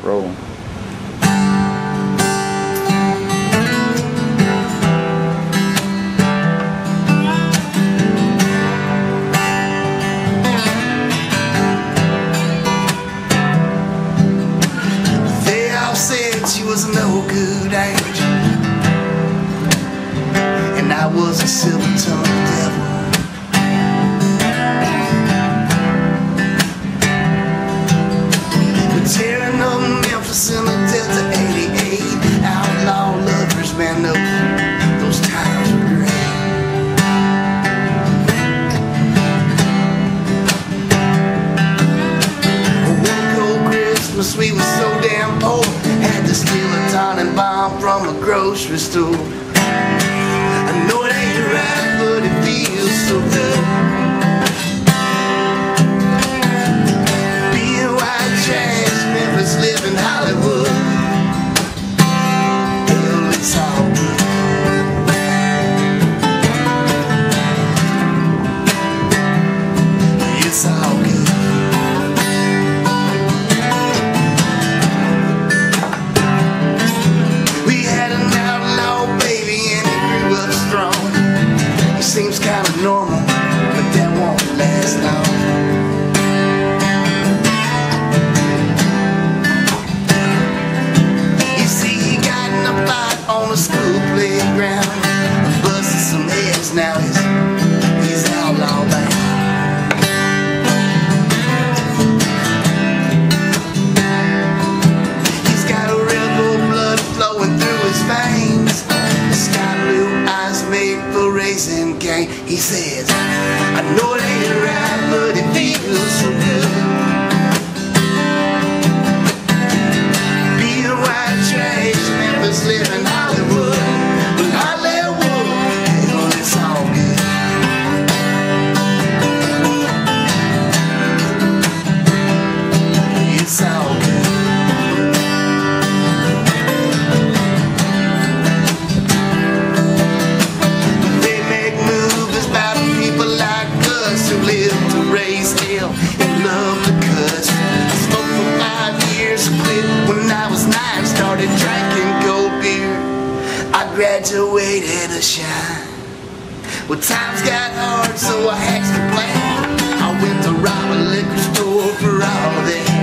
Rolling. They all said she was no good angel, and I was a silver-tongued devil. Tearing up Memphis in the Delta 88. Outlaw lovers, man, those times were great. One cold Christmas we were so damn poor, had to steal a tonic bomb from a grocery store. I know it ain't right, but it feels so good. Live in Hollywood. Hell, it's all good. It's all good. We had an outlaw baby and he grew up strong. He seems kind of normal, but that won't last long. On a school playground, busting some heads. Now he's outlaw bound. He's got a rebel blood flowing through his veins, sky blue eyes made for raising cane. He says, I know it ain't right, but it feels so good. Being white trash, Memphis living Hollywood. But Hollywood, hell, it's all good. It's all good. They make movies about people like us who live to raise hell and love to cuss. I smoked for 5 years, quit when I was 9, started drinking cold beer. I graduated a shine. Well, times got hard, so I hatched a plan. I went to rob a liquor store for all that.